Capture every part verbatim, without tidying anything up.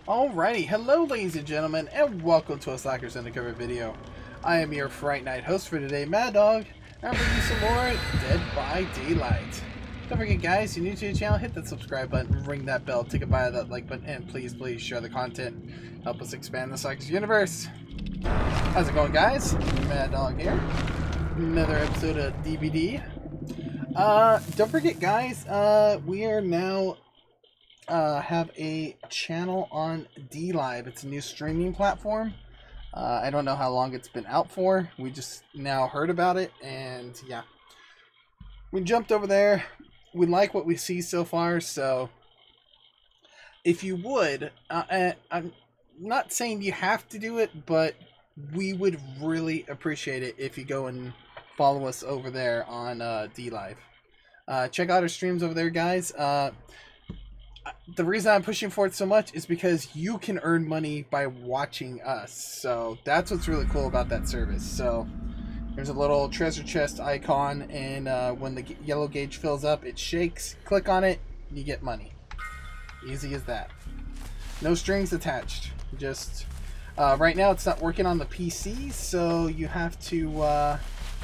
Alrighty, hello ladies and gentlemen, and welcome to a Slackers Undercover video. I am your Fright Night host for today, Mad Dog, and I'm bringing you some more Dead by Daylight. Don't forget guys, if you're new to the channel, hit that subscribe button, ring that bell, take a bite of that like button, and please, please share the content. Help us expand the Slackers universe. How's it going guys? Mad Dog here. Another episode of D B D. Uh, don't forget guys, uh, we are now Uh, have a channel on DLive. It's a new streaming platform. Uh, I don't know how long it's been out for. We just now heard about it, and yeah, we jumped over there. We like what we see so far, so if you would, uh, I'm not saying you have to do it, but we would really appreciate it if you go and follow us over there on uh, DLive. Uh, check out our streams over there, guys. Uh, The reason I'm pushing for it so much is because you can earn money by watching us. So that's what's really cool about that service. So there's a little treasure chest icon, and uh, when the yellow gauge fills up, it shakes. Click on it, you get money. Easy as that. No strings attached. Just uh, right now it's not working on the P C, so you have to uh,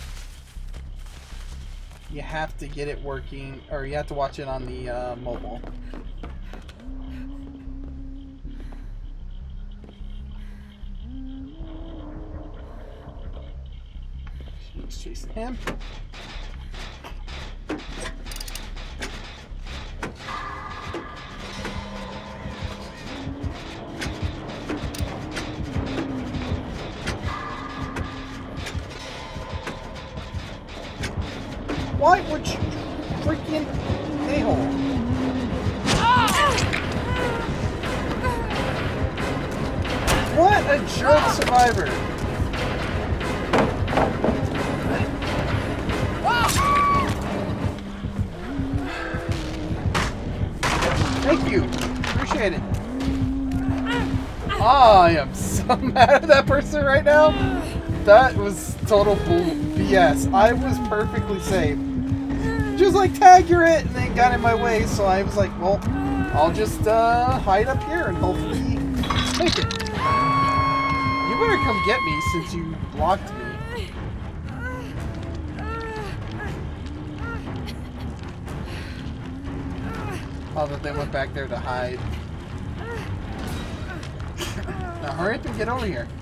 you have to get it working, or you have to watch it on the uh, mobile. He's chasing him. Why would you freaking a-hole? What a jerk survivor! Thank you. Appreciate it. Oh, I am so mad at that person right now. That was total bull B S. I was perfectly safe. Just like, tag, you're it, and then got in my way, so I was like, well, I'll just uh, hide up here and hopefully make it. You better come get me since you blocked me. Oh, that they went back there to hide. Now hurry up and get over here.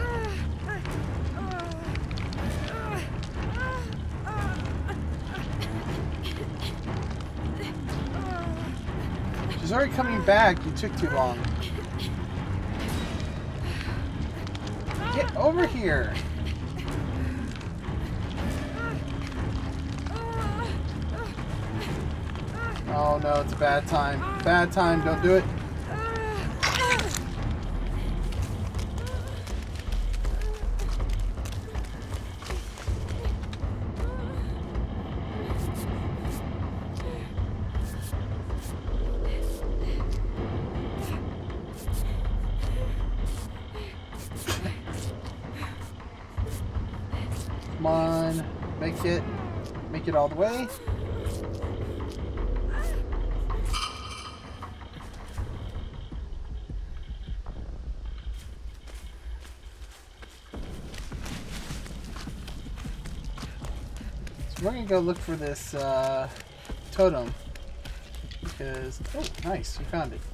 She's already coming back. You took too long. Get over here. Oh no, it's a bad time. Bad time, don't do it. Come on, make it, make it all the way. We're gonna go look for this uh, totem because, oh, nice, you found it.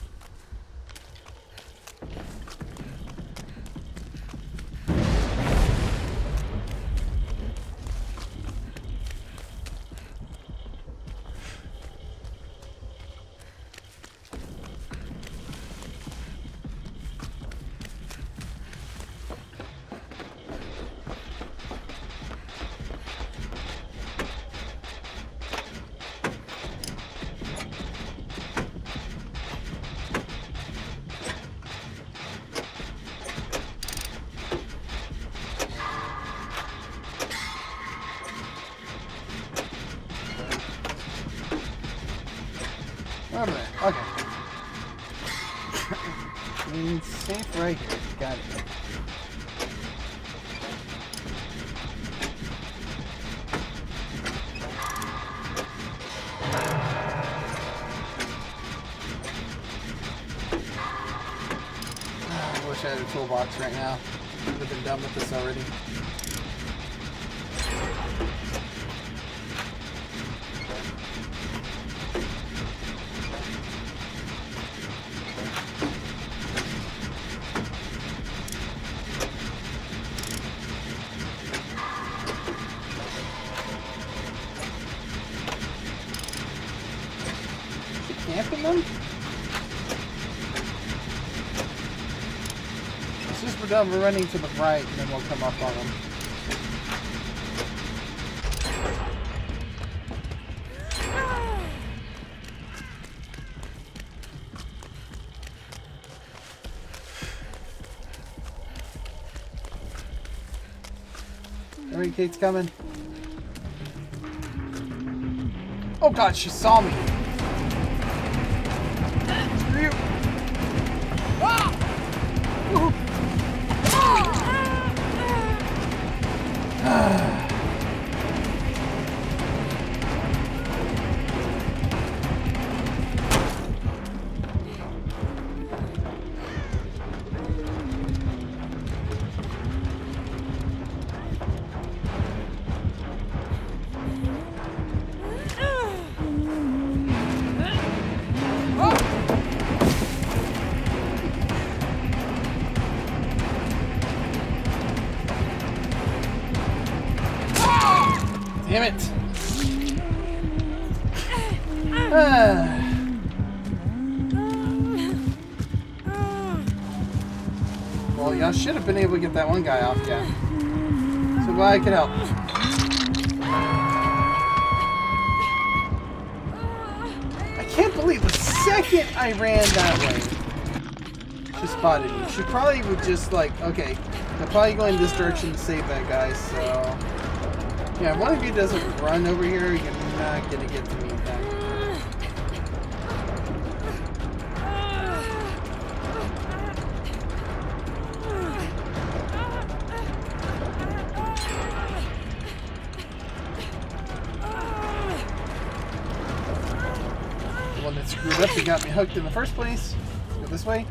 Over there. Okay. It's safe right here. Got it. wish I had a toolbox right now. I would have been done with this already. Camping them? As soon as we're done, we're running to the right, and then we'll come up on them. Alright, Kate's coming. Oh god, she saw me! Damn it! Ah. Well, y'all should have been able to get that one guy off, yeah. So glad I could help. I can't believe the second I ran that way, she spotted me. She probably would just like, okay, I'm probably going this direction to save that guy, so... Yeah, if one of you doesn't run over here, you're not gonna get to me in time. The one that screwed up and got me hooked in the first place. Go this way.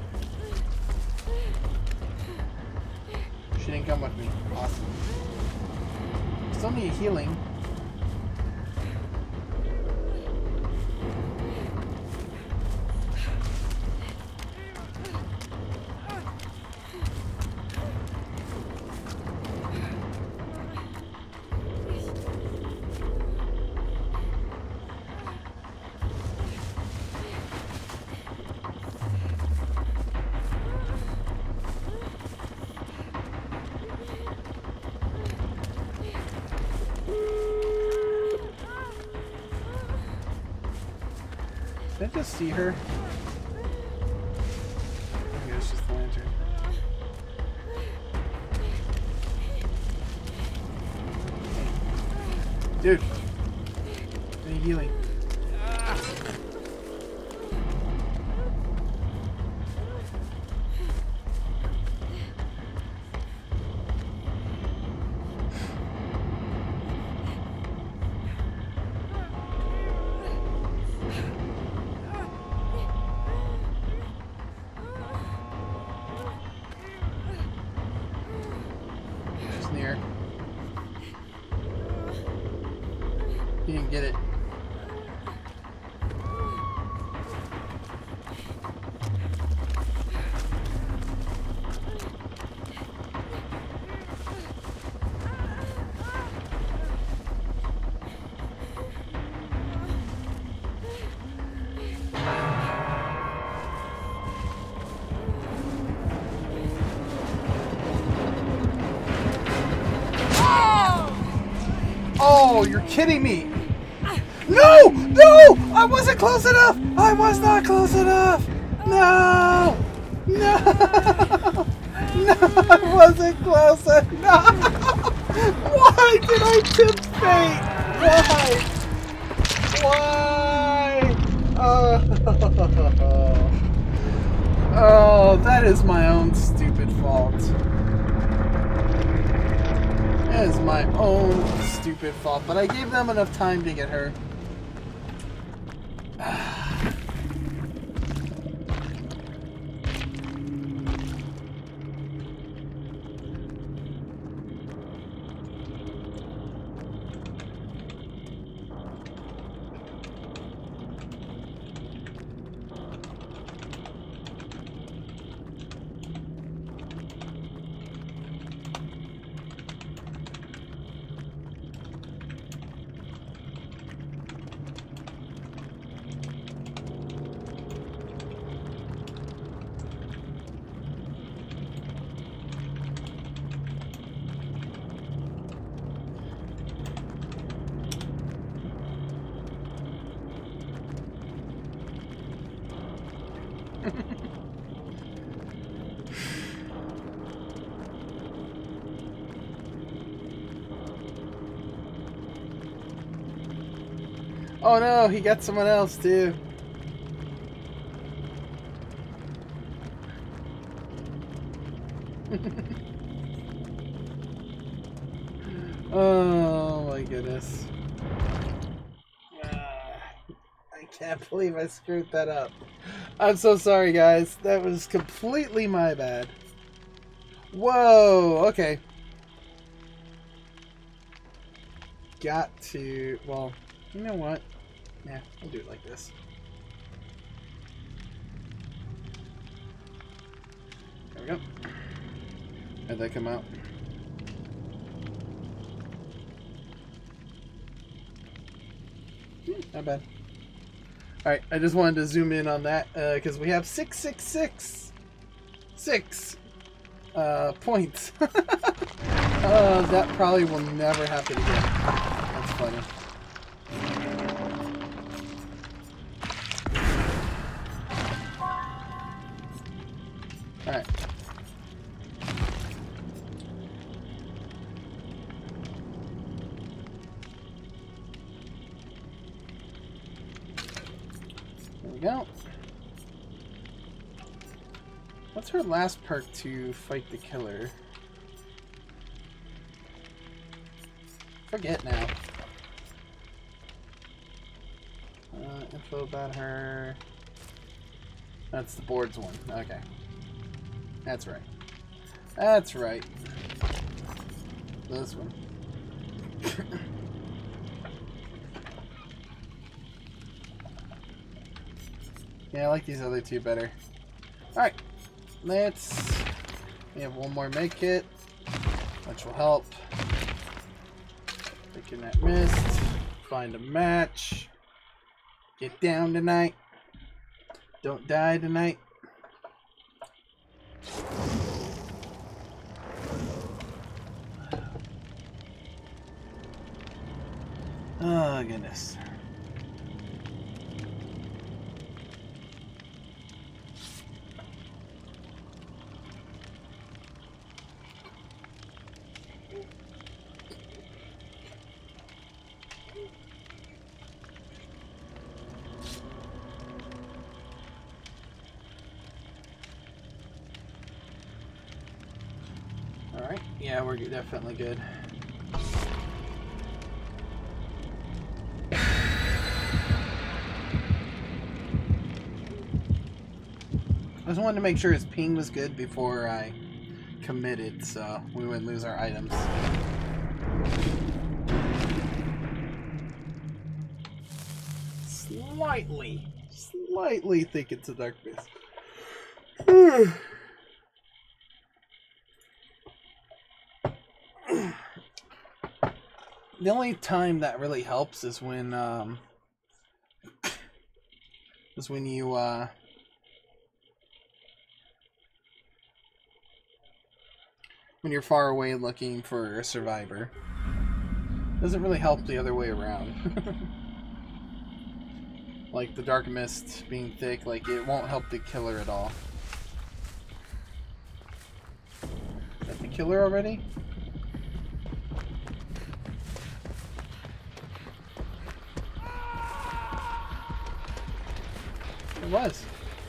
She didn't come with me. Awesome. Still need healing. Did I just see her? Okay, it's just the lantern. Dude! I need healing. Near. He didn't get it. Oh, you're kidding me! No! No! I wasn't close enough! I was not close enough! No! No! No! I wasn't close enough! Why did I tempt fate? Why? Why? Oh. Oh, that is my own stupid fault. That is my own stupid fault, but I gave them enough time to get her. Oh no, he got someone else too. Oh my goodness. Uh, I can't believe I screwed that up. I'm so sorry, guys. That was completely my bad. Whoa, okay. Got to, well, you know what? Yeah, we'll do it like this. There we go. How'd that come out? Hmm, not bad. Alright, I just wanted to zoom in on that because uh, we have six six six six uh, points. uh, that probably will never happen again. That's funny. Alright. There we go. What's her last perk to fight the killer? Forget now. Uh, info about her. That's the board's one. Okay. That's right. That's right. This one. Yeah, I like these other two better. Alright. Let's... We have one more med kit, which will help. Taking that mist. Find a match. Get down tonight. Don't die tonight. Oh, goodness. Alright, yeah, we're definitely good. I just wanted to make sure his ping was good before I committed, so we wouldn't lose our items. Slightly, slightly think it's a dark mist. The only time that really helps is when um is when you uh when you're far away looking for a survivor. Doesn't really help the other way around. Like the dark mist being thick, like it won't help the killer at all. Is that the killer already? It was.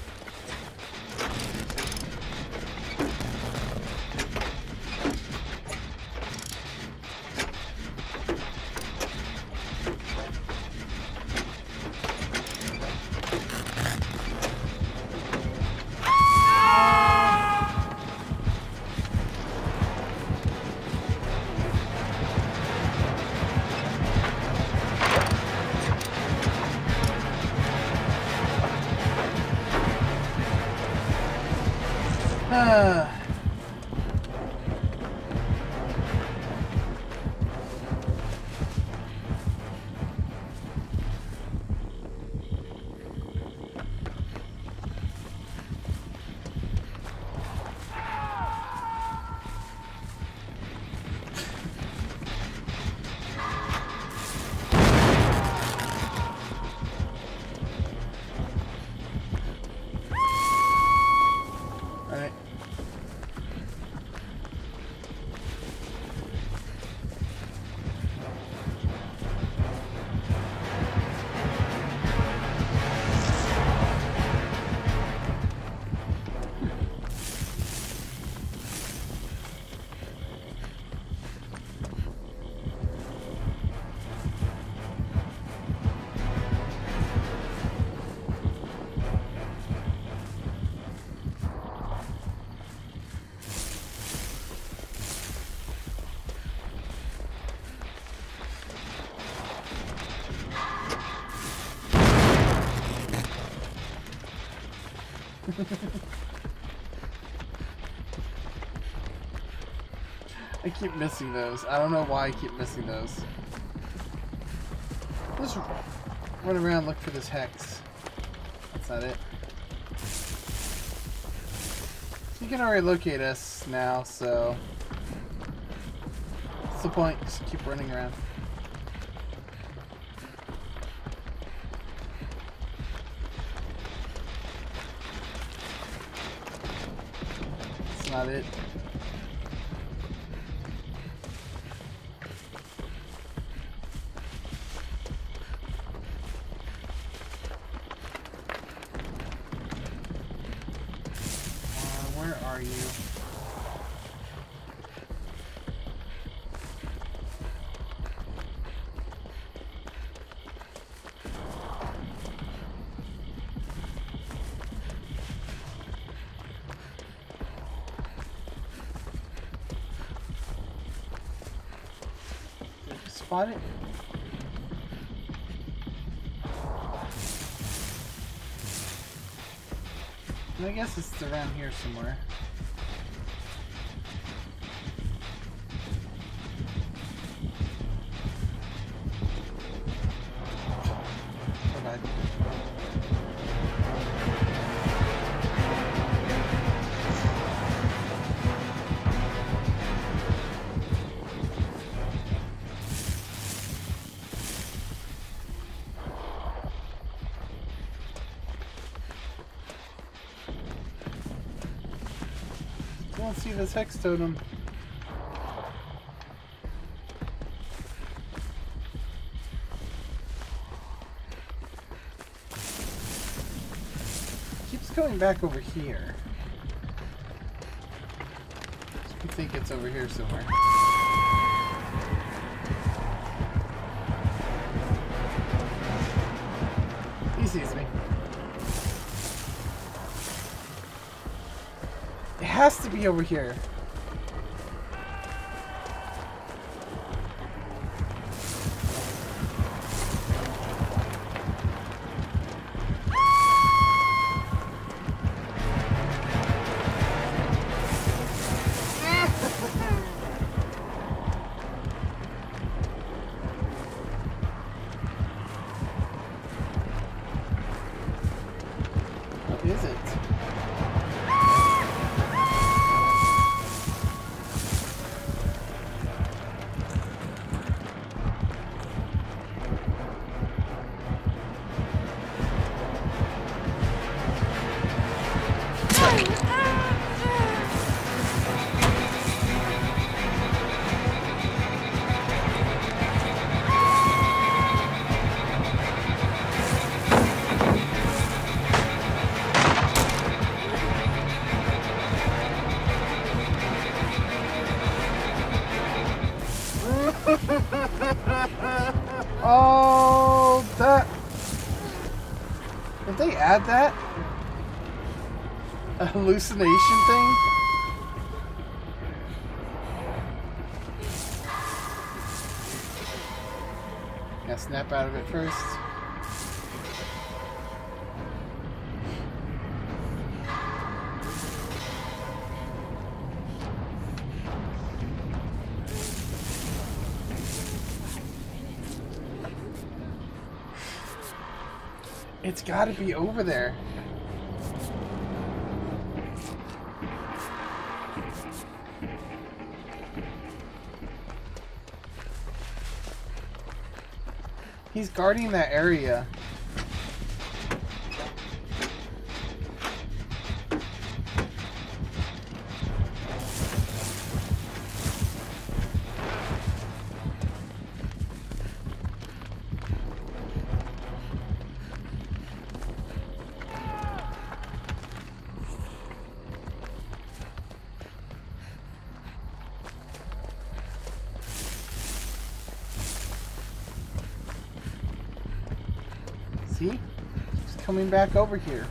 Ah. I keep missing those. I don't know why I keep missing those. Let's run around and look for this hex. That's not it. So you can already locate us now, so what's the point? Just keep running around. That's not it. Are you? Did you spot it? I guess it's around here somewhere. I don't see this hex totem. Keeps going back over here. So I think it's over here somewhere. He sees me. It has to be over here. What is it? Oh, that... Did they add that? A hallucination thing? Gotta snap out of it first. It's gotta be over there. He's guarding that area. See? He's coming back over here.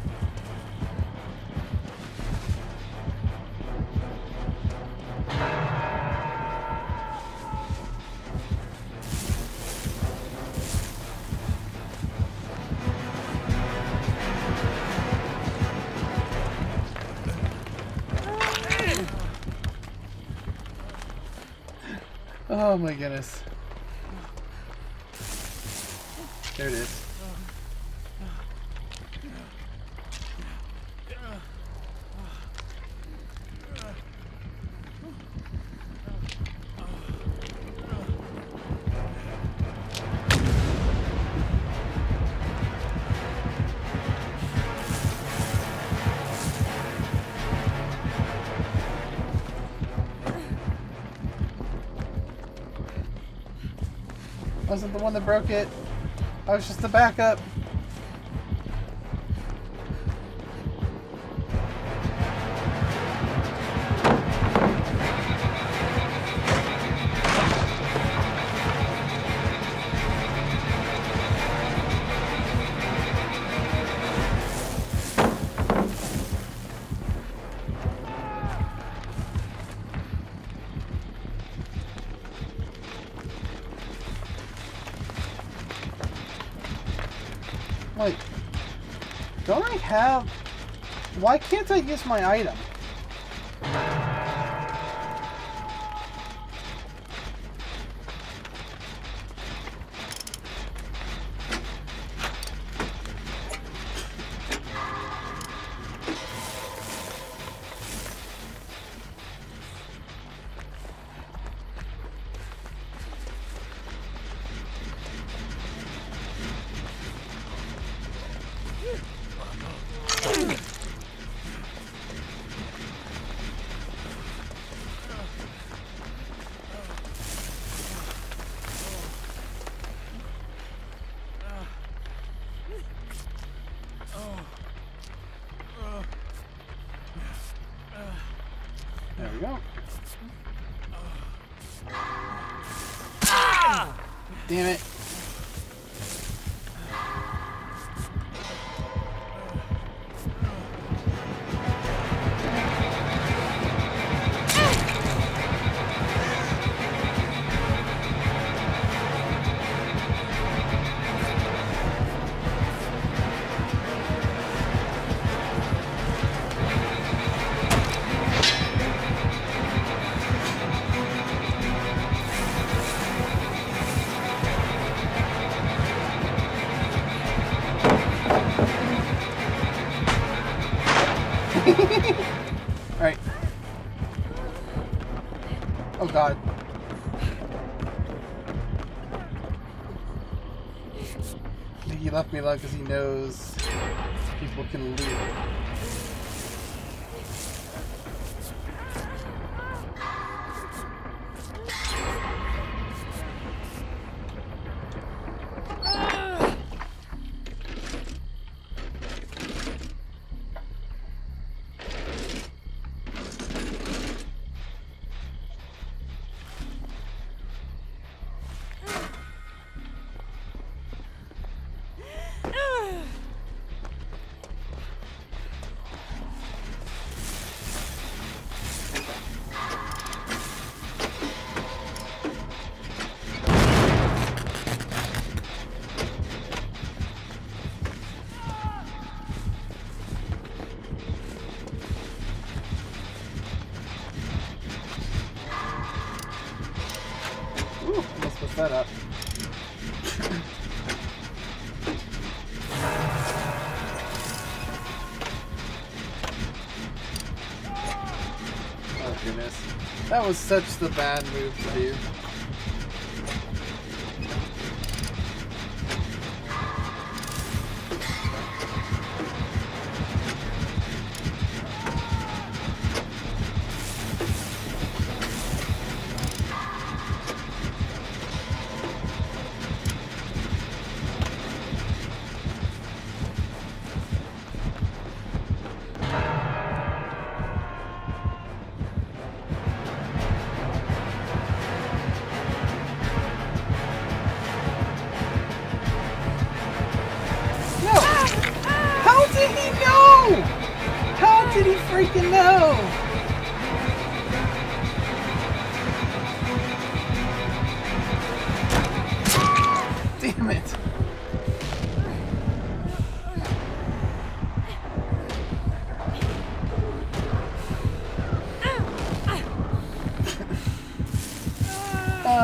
Oh my goodness. There it is. Wasn't the one that broke it. I was just the backup. Wait, don't I have... Why can't I use my item? There we go. Damn it. Alright. Oh god. I think he left me alone because he knows people can loot. Ooh, almost put that up. Oh goodness. That was such the bad move to do. Did he freaking know? Damn it.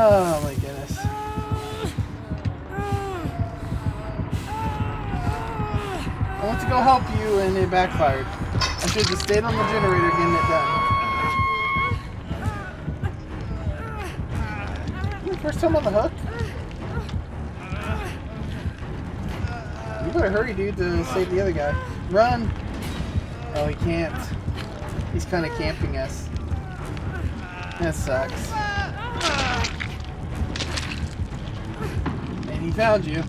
Oh my goodness. I went to go help you and it backfired. I should have just stayed on the generator getting it done. First time on the hook? You better hurry, dude, to save the other guy. Run! Oh, he can't. He's kind of camping us. That sucks. And he found you.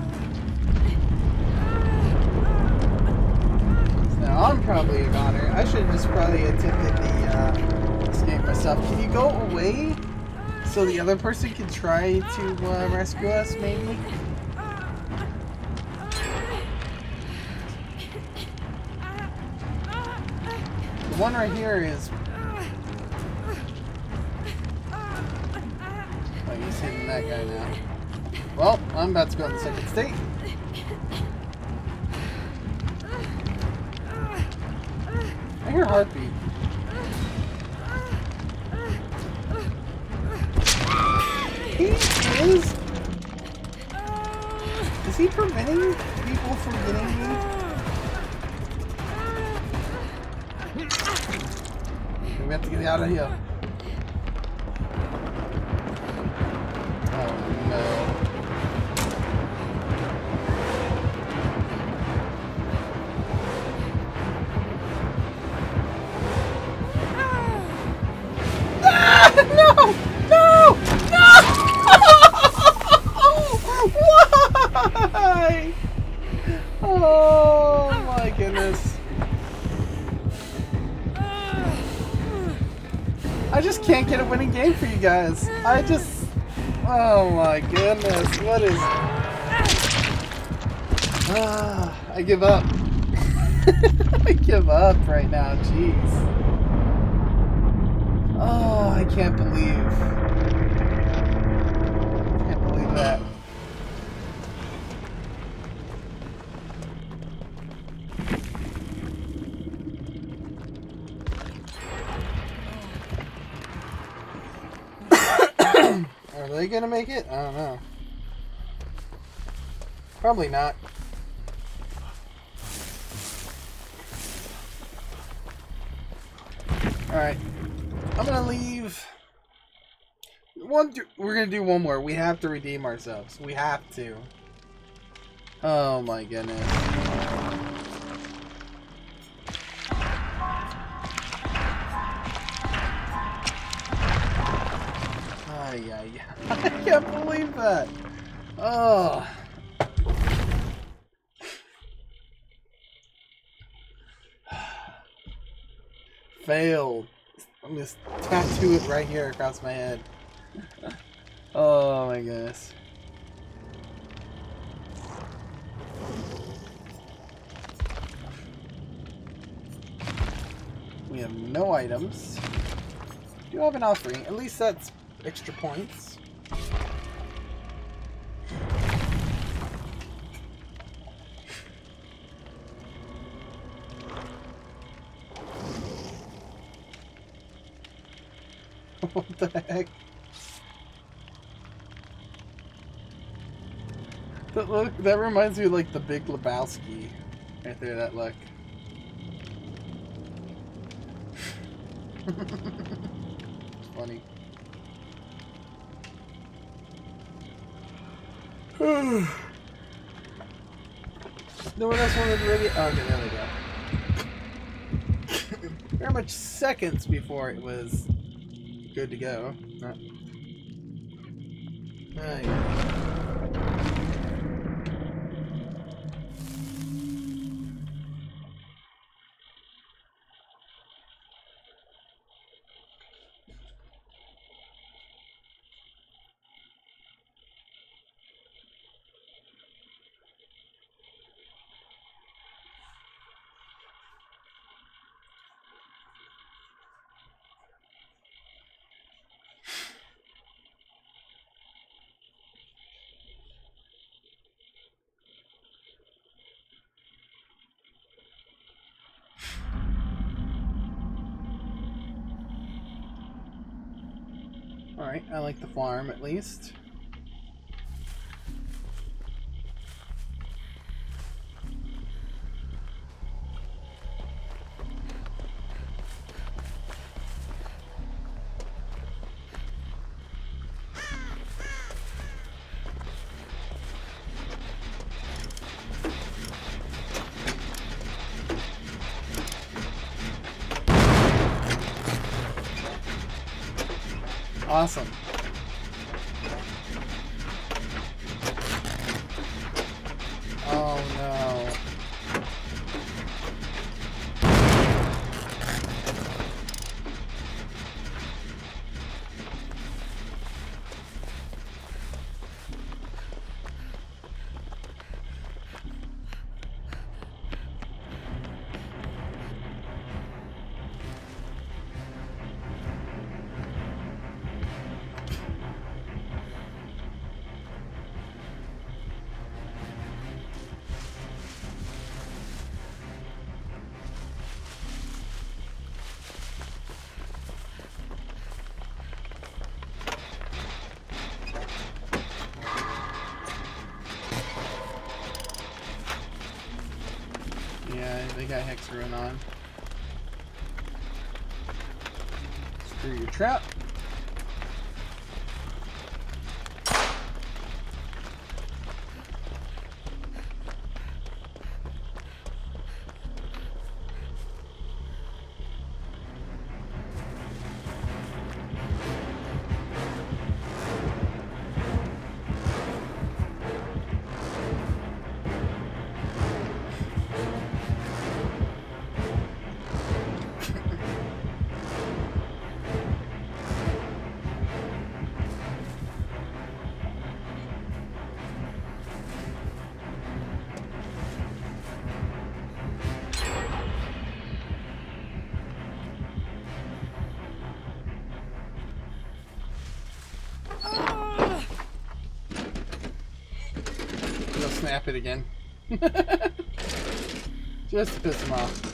So now I'm probably a goner. I should have just probably attempted the uh, escape myself. Can you go away so the other person can try to uh, rescue us, maybe? The one right here is... Oh, he's hitting that guy now. Well, I'm about to go in the second state. I hear a heartbeat. He is... Is he preventing people from getting me? We have to get out of here. Oh no. Ah, no! No! No! Why? Oh my goodness. I just can't get a winning game for you guys. I just... Oh my goodness. What is... Ah, I give up. I give up right now. Jeez. Oh, I can't believe... I can't believe that. Are they gonna make it? I don't know. Probably not. Alright. I'm gonna leave. One, we're gonna do one more. We have to redeem ourselves. We have to. Oh my goodness. Yeah, yeah. I can't believe that. Oh. Failed. I'm just tattoo it right here across my head. Oh my goodness. We have no items. Do have an offering. At least that's extra points. What the heck? That look, that reminds me of like the Big Lebowski. Right there, that look. It's funny. No one else wanted to ready. Oh, okay, there we go. Very much seconds before it was good to go. Oh. Oh, yeah. Alright, I like the farm at least. Awesome. Oh no. Yeah, they got Hex Rune on. Screw your trap. Snap it again. Just to piss him off.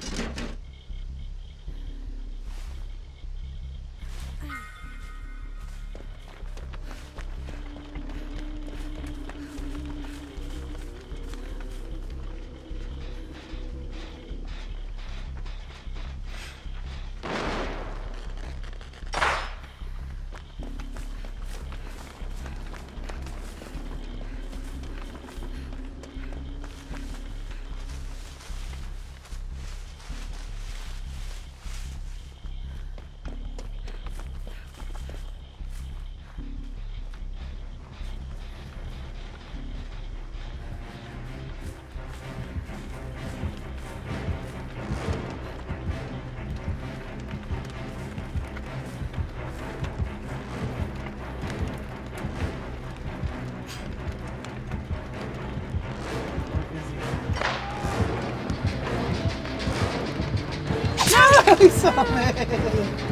I saw it!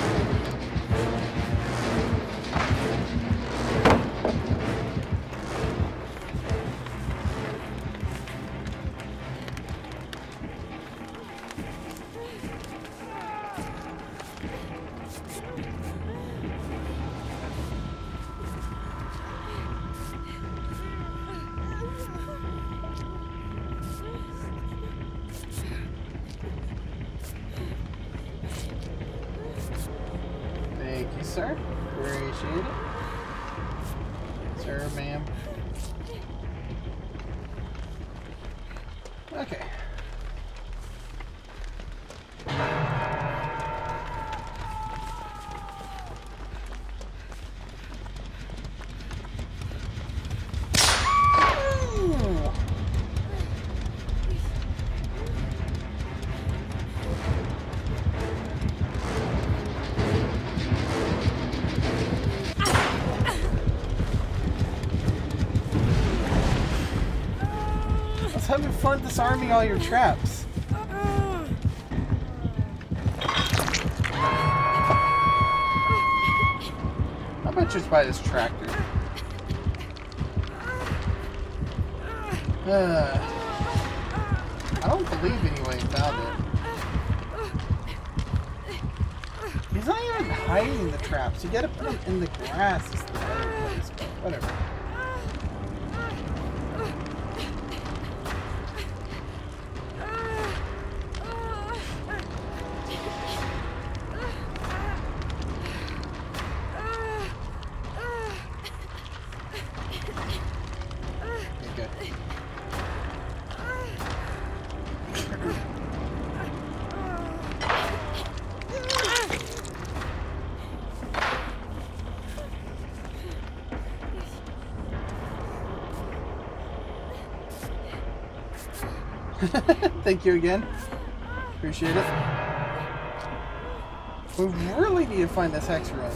Thank you, sir. Appreciate it. Sir, ma'am. Okay. Having fun disarming all your traps. How about just buy this tractor? Uh, I don't believe anyway found it. He's not even hiding the traps. You gotta put them in the grass. It's the better place, but whatever. Thank you again. Appreciate it. We really need to find this hex rune.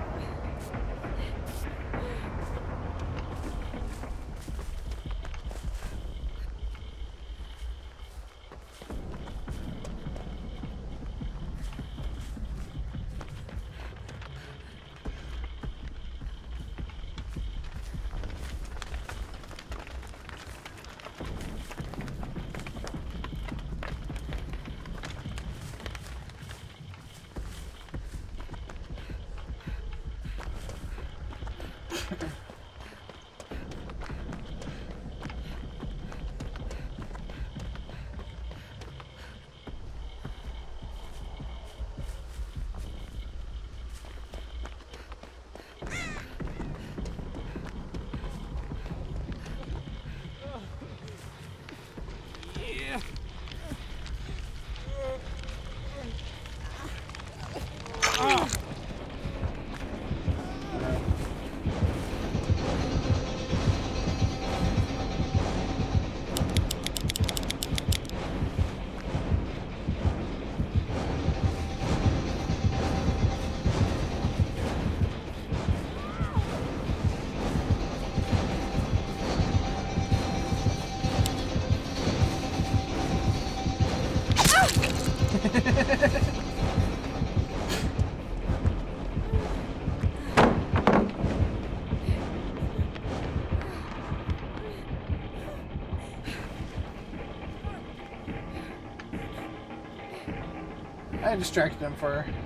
I distracted him for her.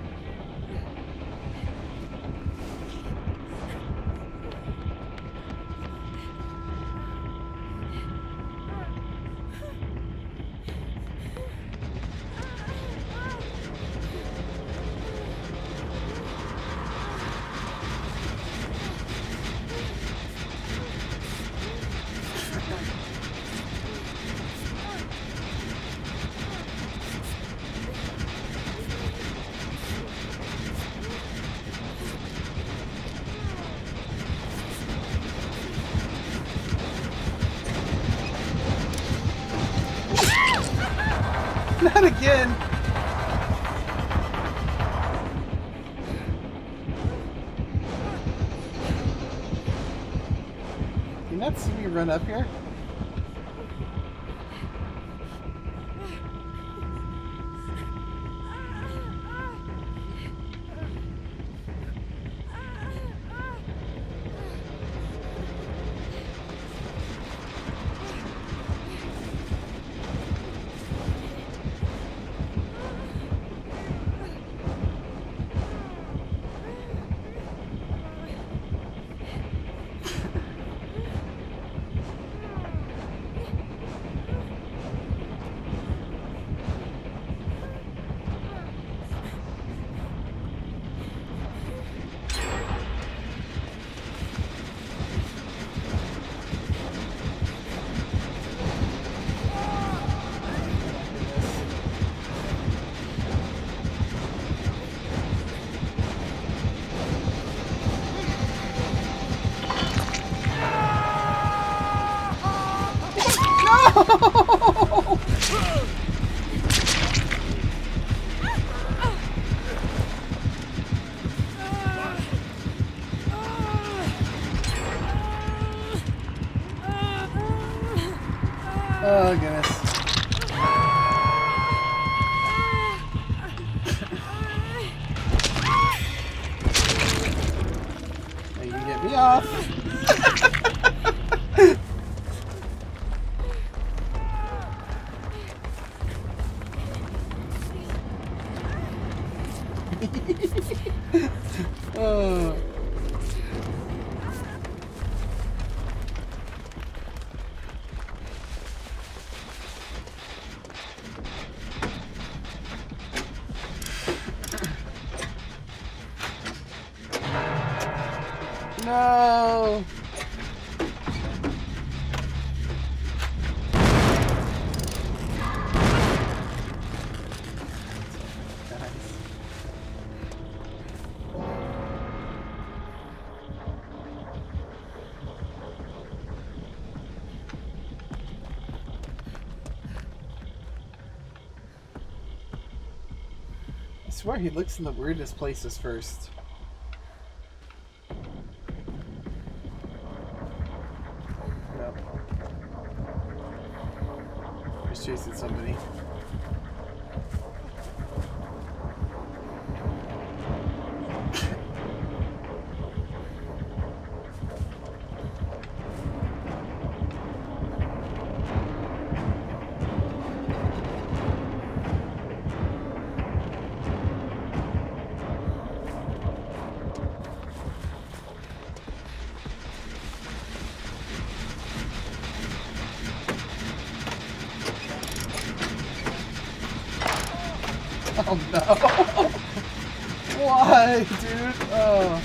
Not again! Do you not see me run up here? Oh. No. I swear he looks in the weirdest places first. Yep. He's chasing somebody. Oh no! Why, dude? Oh.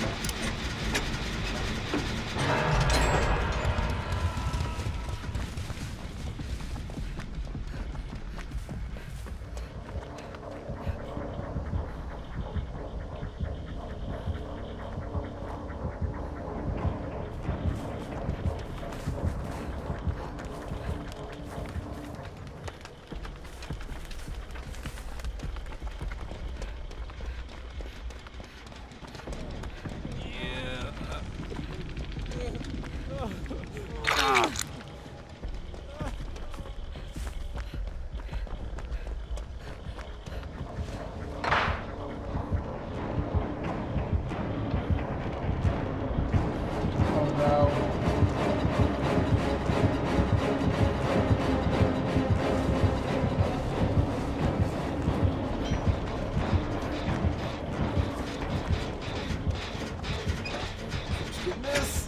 Goodness.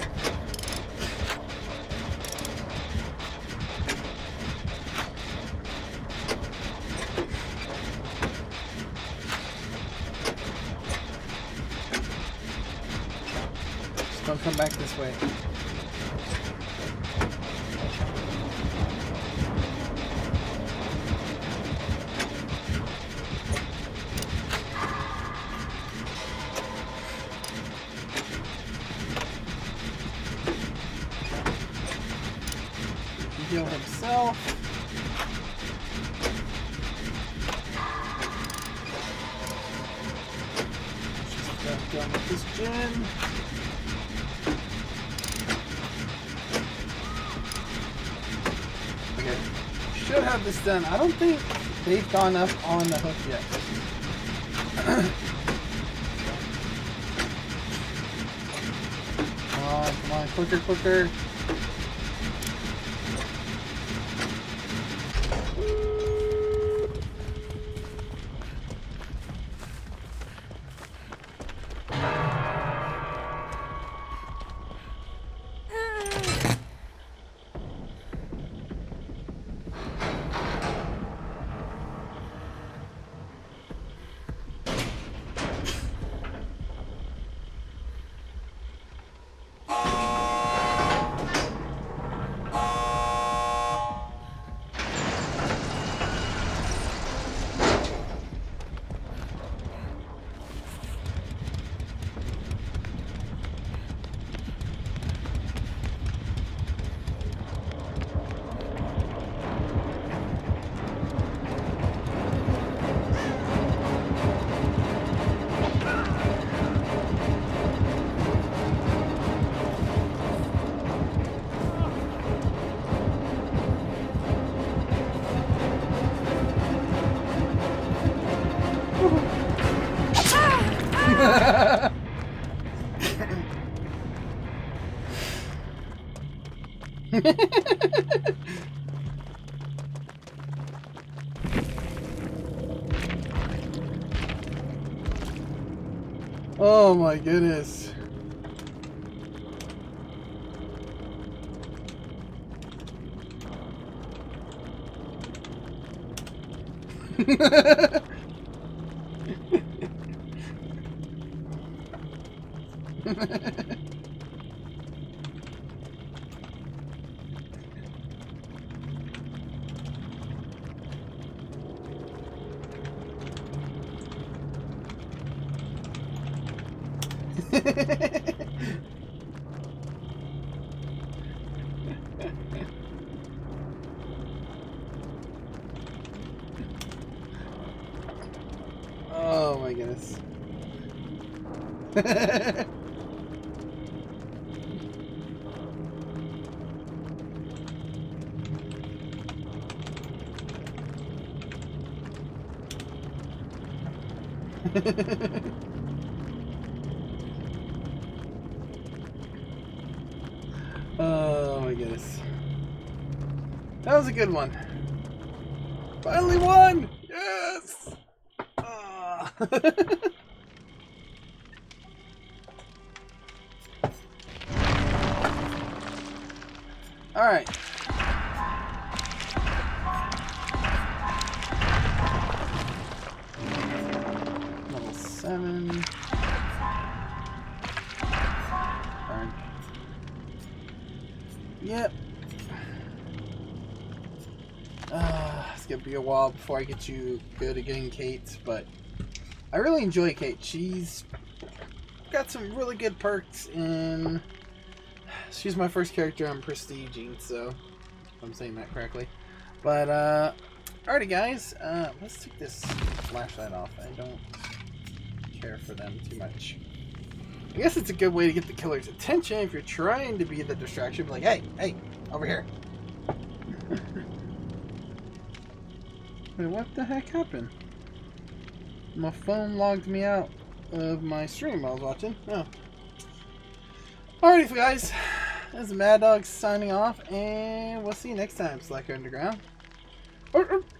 Just don't come back this way. Heal himself. Just get done with this gen. Okay, should have this done. I don't think they've gone up on the hook yet. Come on, come on, quicker, quicker. Oh my goodness. Oh my goodness. Oh my goodness. That was a good one. Finally won! Yes! Ah. Alright. Level seven. Darn. Yep. Uh, it's gonna be a while before I get you good again, Kate, but I really enjoy Kate. She's got some really good perks, and she's my first character I'm prestiging, so if I'm saying that correctly. But, uh, alrighty guys, uh, let's take this flashlight off. I don't care for them too much. I guess it's a good way to get the killer's attention if you're trying to be the distraction. Be like, hey, hey, over here. Wait, what the heck happened? My phone logged me out of my stream I was watching. Oh. Alrighty, guys. This is Mad Dog signing off, and we'll see you next time, Slacker Underground.